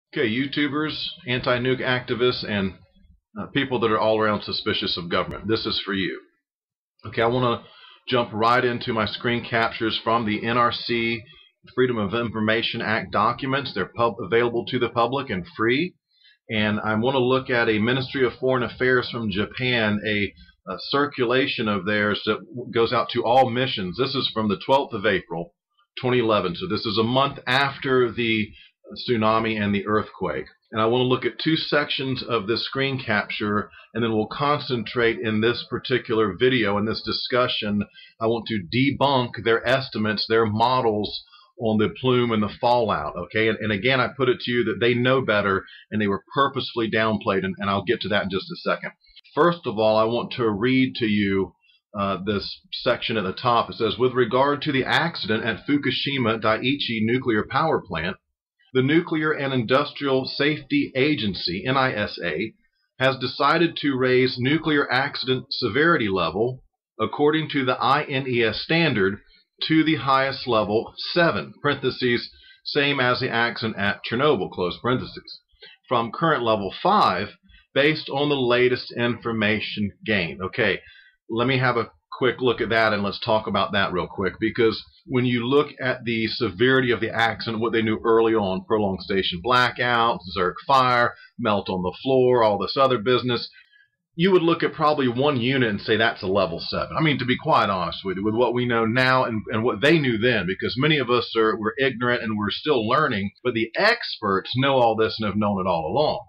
Okay, YouTubers, anti-nuke activists, and people that are all around suspicious of government. This is for you. Okay, I want to jump right into my screen captures from the NRC Freedom of Information Act documents. They're available to the public and free. And I want to look at a Ministry of Foreign Affairs from Japan, a circulation of theirs that goes out to all missions. This is from the 12th of April, 2011. So this is a month after the tsunami and the earthquake. And I want to look at two sections of this screen capture, and then we'll concentrate in this particular video, in this discussion. I want to debunk their estimates, their models on the plume and the fallout. Okay, and again, I put it to you that they know better, and they were purposefully downplayed, and I'll get to that in just a second. First of all, I want to read to you this section at the top. It says, with regard to the accident at Fukushima Daiichi nuclear power plant, the Nuclear and Industrial Safety Agency, NISA, has decided to raise nuclear accident severity level, according to the IAEA standard, to the highest level 7, parentheses, same as the accident at Chernobyl, close parentheses, from current level 5, based on the latest information gained. Okay, let me have a quick look at that, and let's talk about that real quick, because when you look at the severity of the accident, what they knew early on, prolonged station blackout, Zerk fire, melt on the floor, all this other business, you would look at probably one unit and say that's a level 7. I mean, to be quite honest with you, with what we know now and what they knew then, because many of us we're ignorant and we're still learning, but the experts know all this and have known it all along.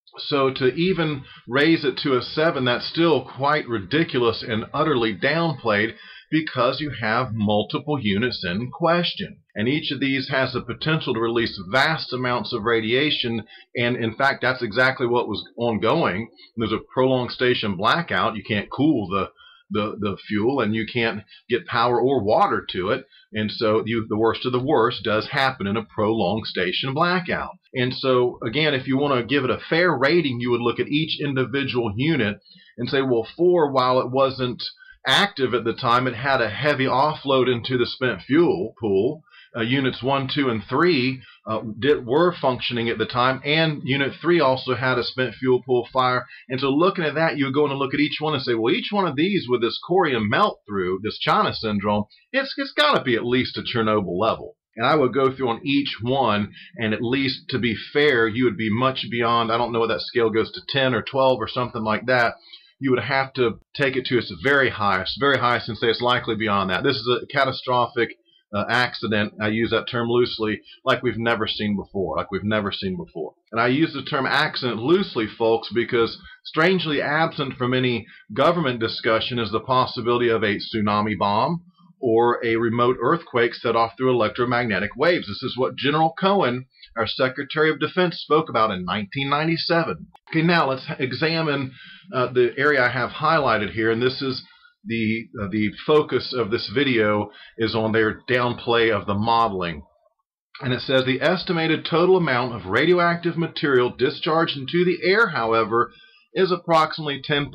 So to even raise it to a 7, that's still quite ridiculous and utterly downplayed, because you have multiple units in question. And each of these has the potential to release vast amounts of radiation, and in fact that's exactly what was ongoing. There's a prolonged station blackout. You can't cool the fuel, and you can't get power or water to it, and so the worst of the worst does happen in a prolonged station blackout. And so again, if you want to give it a fair rating, you would look at each individual unit and say, well, 4, while it wasn't active at the time, it had a heavy offload into the spent fuel pool. Units 1, 2, and 3 were functioning at the time, and Unit 3 also had a spent fuel pool fire. And so looking at that, you would go in and look at each one and say, well, each one of these with this corium melt through, this China syndrome, it's got to be at least a Chernobyl level. And I would go through on each one, and at least, to be fair, you would be much beyond, I don't know what that scale goes to, 10 or 12 or something like that. You would have to take it to its very highest, and say it's likely beyond that. This is a catastrophic accident. I use that term loosely, like we've never seen before, And I use the term accident loosely, folks, because strangely absent from any government discussion is the possibility of a tsunami bomb or a remote earthquake set off through electromagnetic waves. This is what General Cohen, our Secretary of Defense, spoke about in 1997. Okay, now let's examine the area I have highlighted here, and this is the focus of this video is on their downplay of the modeling. And it says the estimated total amount of radioactive material discharged into the air, however, is approximately 10%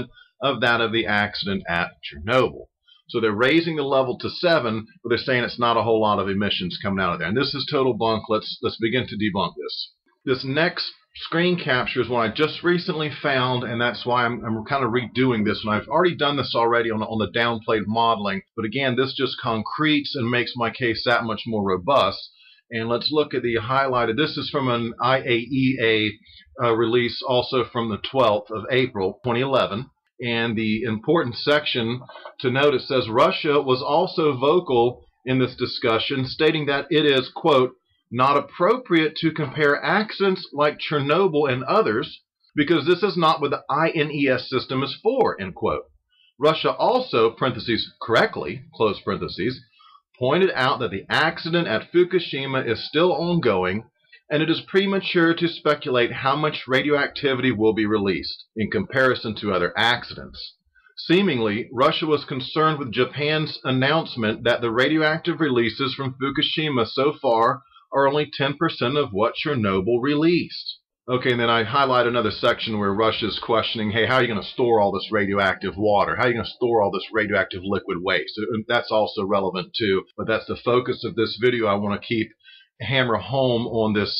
of that of the accident at Chernobyl. So they're raising the level to 7, but they're saying it's not a whole lot of emissions coming out of there. And this is total bunk. Let's begin to debunk this. This next screen capture is one I just recently found, and that's why I'm kind of redoing this. And I've already done this already on the downplayed modeling, but again, this just concretes and makes my case that much more robust. And let's look at the highlighted. This is from an IAEA release, also from the 12th of April, 2011. And the important section to note, it says Russia was also vocal in this discussion, stating that it is, quote, not appropriate to compare accidents like Chernobyl and others, because this is not what the INES system is for, end quote. Russia also, parentheses, correctly, close parentheses, pointed out that the accident at Fukushima is still ongoing, and it is premature to speculate how much radioactivity will be released in comparison to other accidents. Seemingly, Russia was concerned with Japan's announcement that the radioactive releases from Fukushima so far are only 10% of what Chernobyl released. Okay, and then I highlight another section where Russia's questioning, hey, how are you going to store all this radioactive water? How are you going to store all this radioactive liquid waste? That's also relevant too, but that's the focus of this video. I want to hammer home on this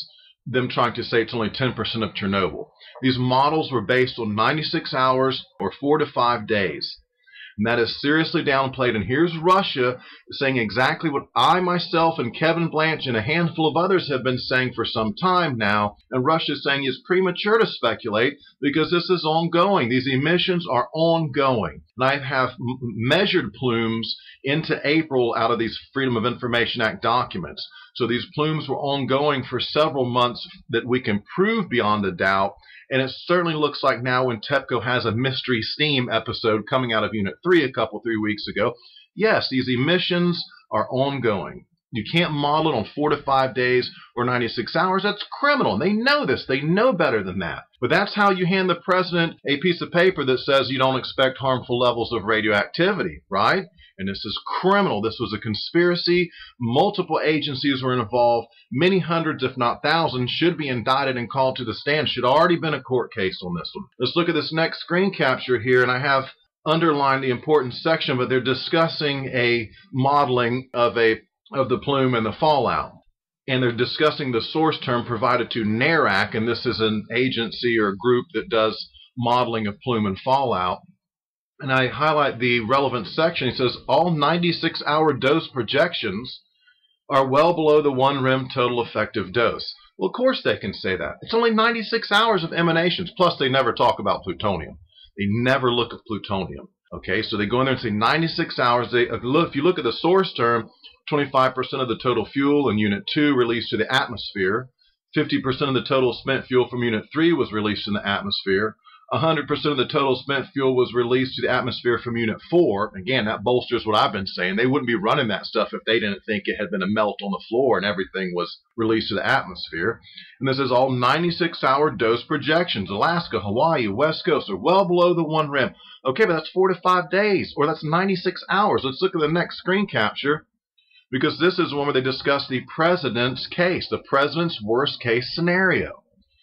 them trying to say it's only 10% of Chernobyl. These models were based on 96 hours or 4 to 5 days. And that is seriously downplayed. And here's Russia saying exactly what I, myself, and Kevin Blanch and a handful of others have been saying for some time now. And Russia is saying it's premature to speculate because this is ongoing. These emissions are ongoing. And I have measured plumes into April out of these Freedom of Information Act documents. So these plumes were ongoing for several months that we can prove beyond a doubt. And it certainly looks like now when TEPCO has a mystery steam episode coming out of Unit 3 3 weeks ago, yes, these emissions are ongoing. You can't model it on 4 to 5 days or 96 hours. That's criminal. And they know this. They know better than that. But that's how you hand the president a piece of paper that says you don't expect harmful levels of radioactivity, right? And this is criminal. This was a conspiracy. Multiple agencies were involved. Many hundreds, if not thousands, should be indicted and called to the stand. Should already been a court case on this one. Let's look at this next screen capture here, and I have underlined the important section, but they're discussing a modeling of the plume and the fallout. And they're discussing the source term provided to NRC, and this is an agency or a group that does modeling of plume and fallout. And I highlight the relevant section. It says all 96-hour dose projections are well below the 1 REM total effective dose. Well, of course they can say that. It's only 96 hours of emanations. Plus, they never talk about plutonium. They never look at plutonium. Okay, so they go in there and say 96 hours. If you look at the source term, 25% of the total fuel in Unit 2 released to the atmosphere. 50% of the total spent fuel from Unit 3 was released in the atmosphere. 100% of the total spent fuel was released to the atmosphere from Unit 4. Again, that bolsters what I've been saying. They wouldn't be running that stuff if they didn't think it had been a melt on the floor and everything was released to the atmosphere. And this is all 96-hour dose projections. Alaska, Hawaii, West Coast are well below the 1 REM. Okay, but that's 4 to 5 days, or that's 96 hours. Let's look at the next screen capture, because this is one where they discuss the president's case, the president's worst case scenario.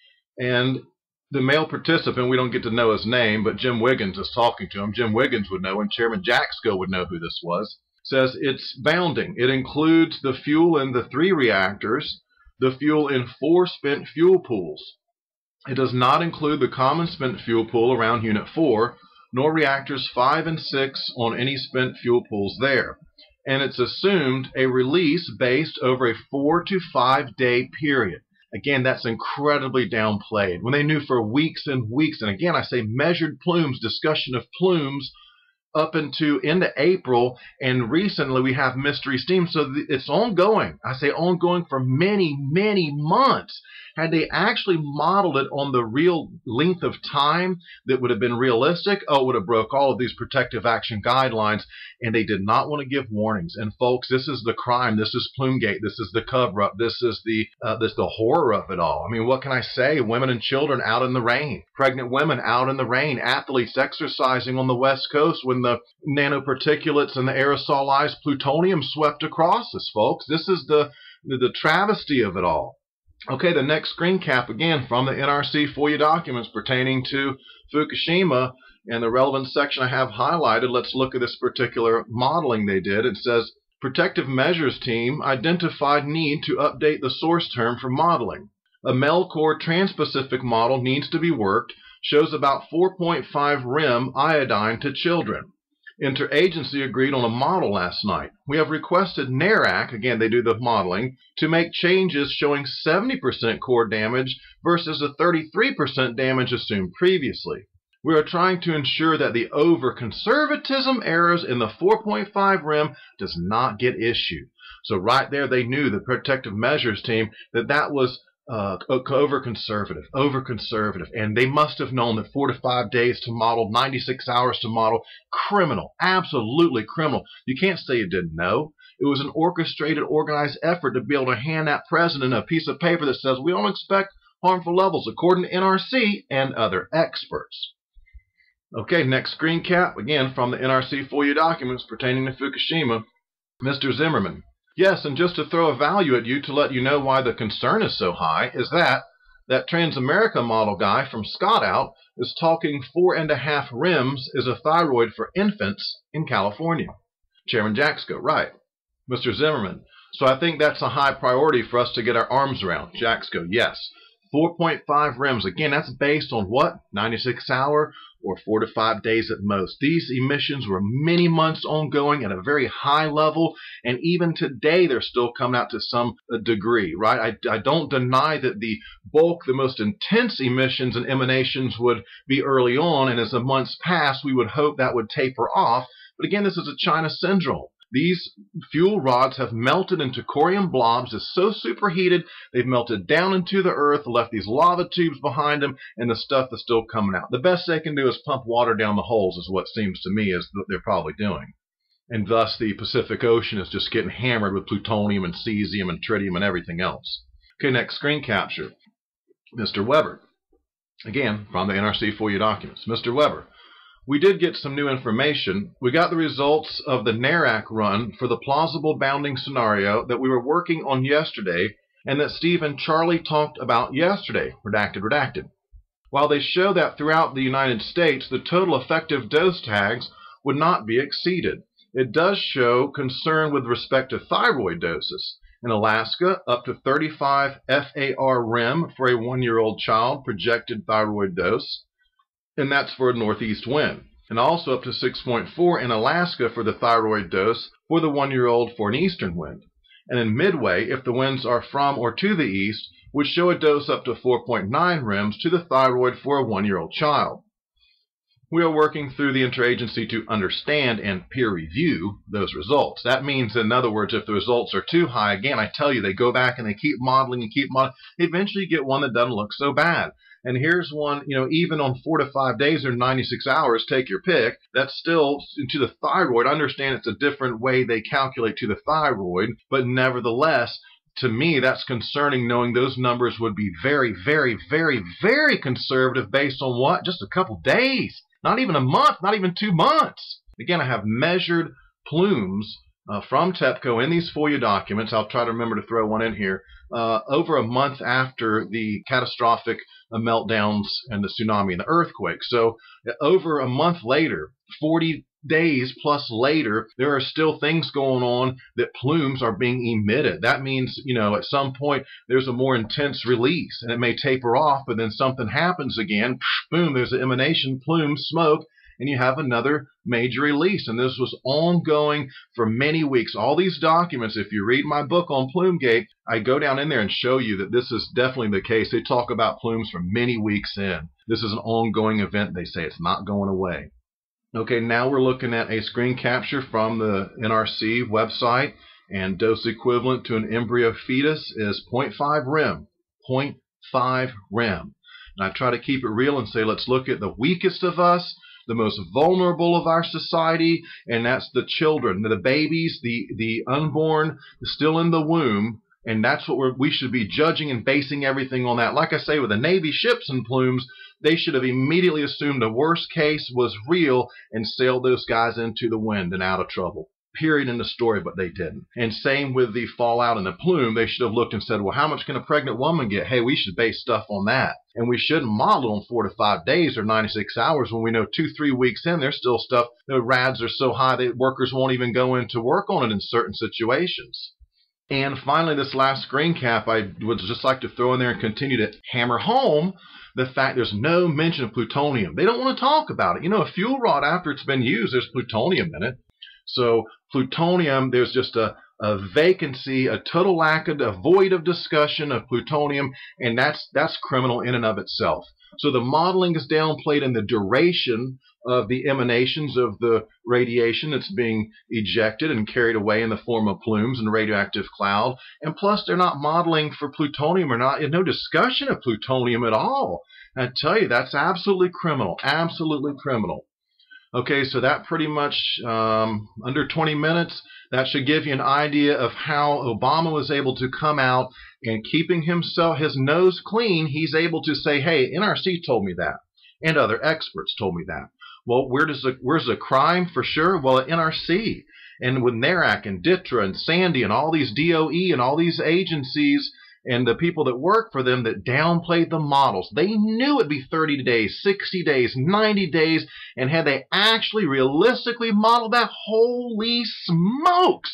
And the male participant, we don't get to know his name, but Jim Wiggins is talking to him. Jim Wiggins would know, and Chairman Jaxco would know who this was. Says it's bounding. It includes the fuel in the 3 reactors, the fuel in 4 spent fuel pools. It does not include the common spent fuel pool around Unit 4, nor reactors 5 and 6 on any spent fuel pools there. And it's assumed a release based over a 4 to 5 day period. Again, that's incredibly downplayed. When they knew for weeks and weeks, and again, I say measured plumes, discussion of plumes up into April, and recently we have mystery steam. So it's ongoing. I say ongoing for many, many months. Had they actually modeled it on the real length of time that would have been realistic, it would have broke all of these protective action guidelines, and they did not want to give warnings. And folks, this is the crime. This is Plume-Gate. This is the cover-up. This is the horror of it all. I mean, what can I say? Women and children out in the rain. Pregnant women out in the rain. Athletes exercising on the West Coast when the nanoparticulates and the aerosolized plutonium swept across us, folks. This is the travesty of it all. Okay, the next screen cap, again, from the NRC FOIA documents pertaining to Fukushima, and the relevant section I have highlighted. Let's look at this particular modeling they did. It says, Protective Measures Team identified need to update the source term for modeling. A Melcore Trans-Pacific model needs to be worked, shows about 4.5 REM iodine to children. Interagency agreed on a model last night. We have requested NRC, again they do the modeling, to make changes showing 70% core damage versus the 33% damage assumed previously. We are trying to ensure that the over-conservatism errors in the 4.5 REM does not get issued. So right there they knew, the Protective Measures Team, that was over-conservative, and they must have known that 4 to 5 days to model, 96 hours to model, criminal, absolutely criminal. You can't say you didn't know. It was an orchestrated, organized effort to be able to hand that president a piece of paper that says we don't expect harmful levels according to NRC and other experts. Okay, next screen cap, again from the NRC FOIA documents pertaining to Fukushima. Mr. Zimmerman. Yes, and just to throw a value at you to let you know why the concern is so high is that Transamerica model guy from Scott out is talking 4.5 REMs is a thyroid for infants in California. Chairman Jaxco, right. Mr. Zimmerman, So I think that's a high priority for us to get our arms around. Jacks go, yes. 4.5 REMs. Again, that's based on what? 96 hour or 4 to 5 days at most. These emissions were many months ongoing at a very high level, and even today they're still coming out to some degree, right? I don't deny that the bulk, the most intense emissions and emanations would be early on, and as the months pass, we would hope that would taper off. But again, this is a China syndrome. These fuel rods have melted into corium blobs. It's so superheated, they've melted down into the earth, left these lava tubes behind them, and the stuff is still coming out. The best they can do is pump water down the holes, is what seems to me is what they're probably doing. And thus the Pacific Ocean is just getting hammered with plutonium and cesium and tritium and everything else. Okay, next screen capture. Mr. Weber. Again, from the NRC FOIA documents. Mr. Weber. We did get some new information. We got the results of the NRC run for the plausible bounding scenario that we were working on yesterday and that Steve and Charlie talked about yesterday. Redacted, redacted. While they show that throughout the United States, the total effective dose tags would not be exceeded. It does show concern with respect to thyroid doses. In Alaska, up to 35 FAR-REM for a 1-year-old child projected thyroid dose. And that's for a northeast wind. And also up to 6.4 in Alaska for the thyroid dose for the 1-year-old for an eastern wind. And in Midway, if the winds are from or to the east, would show a dose up to 4.9 REMs to the thyroid for a 1-year-old child. We are working through the interagency to understand and peer review those results. That means, in other words, if the results are too high, again, I tell you, they go back and they keep modeling and keep modeling. Eventually you get one that doesn't look so bad. And here's one, even on 4 to 5 days or 96 hours, take your pick, that's still to the thyroid. I understand it's a different way they calculate to the thyroid, but nevertheless, to me, that's concerning, knowing those numbers would be very, very, very, very conservative based on what? Just a couple days. Not even a month, not even 2 months. Again, I have measured plumes from TEPCO in these FOIA documents. I'll try to remember to throw one in here. Over a month after the catastrophic meltdowns and the tsunami and the earthquake. So over a month later, 40 days plus later, there are still things going on that plumes are being emitted. That means, at some point there's a more intense release and it may taper off, but then something happens again, boom, there's an emanation, plume, smoke, and you have another major release. And this was ongoing for many weeks. All these documents, if you read my book on Plume-Gate, I go down in there and show you that this is definitely the case. They talk about plumes for many weeks in. This is an ongoing event. They say it's not going away. Okay, now we're looking at a screen capture from the NRC website, and dose equivalent to an embryo fetus is 0.5 REM. 0.5 REM. And I try to keep it real and say, let's look at the weakest of us, the most vulnerable of our society, and that's the children, the babies, the unborn, still in the womb, and that's what we should be judging and basing everything on that. Like I say, with the Navy ships and plumes, they should have immediately assumed the worst case was real and sailed those guys into the wind and out of trouble. Period in the story, but they didn't. And same with the fallout and the plume. They should have looked and said, well, how much can a pregnant woman get? Hey, we should base stuff on that. And we shouldn't model on 4 to 5 days or 96 hours when we know 2-3 weeks in, there's still stuff, the RADs are so high that workers won't even go in to work on it in certain situations. And finally, this last screen cap, I would just like to throw in there and continue to hammer home the fact there's no mention of plutonium. They don't want to talk about it. A fuel rod, after it's been used, there's plutonium in it. So plutonium, there's just a vacancy, a total lack of, a void of discussion of plutonium, and that's criminal in and of itself. So the modeling is downplayed in the duration of the emanations of the radiation that's being ejected and carried away in the form of plumes and radioactive cloud. And plus, they're not modeling for plutonium, or no discussion of plutonium at all. I tell you, that's absolutely criminal, absolutely criminal. Okay, so that pretty much, under 20 minutes, that should give you an idea of how Obama was able to come out and keeping his nose clean. He's able to say, hey, NRC told me that, and other experts told me that. Well, where's the crime for sure? Well, at NRC, and with NRC and DITRA and Sandy and all these DOE and all these agencies and the people that work for them that downplayed the models. They knew it'd be 30 days, 60 days, 90 days, and had they actually realistically modeled that, holy smokes,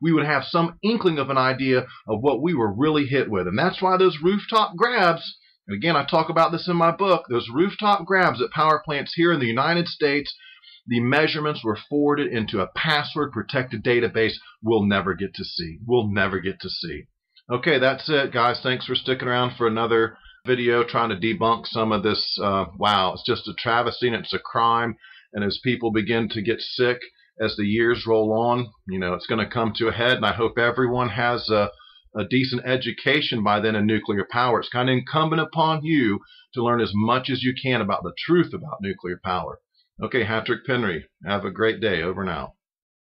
we would have some inkling of an idea of what we were really hit with. And that's why those rooftop grabs, and again, I talk about this in my book, those rooftop grabs at power plants here in the United States, the measurements were forwarded into a password-protected database we'll never get to see. We'll never get to see. Okay, that's it, guys. Thanks for sticking around for another video trying to debunk some of this. Wow, it's just a travesty and it's a crime. And as people begin to get sick as the years roll on, you know, it's going to come to a head. And I hope everyone has a decent education by then in nuclear power. It's kind of incumbent upon you to learn as much as you can about the truth about nuclear power. Okay, HatrickPenry, have a great day. Over now.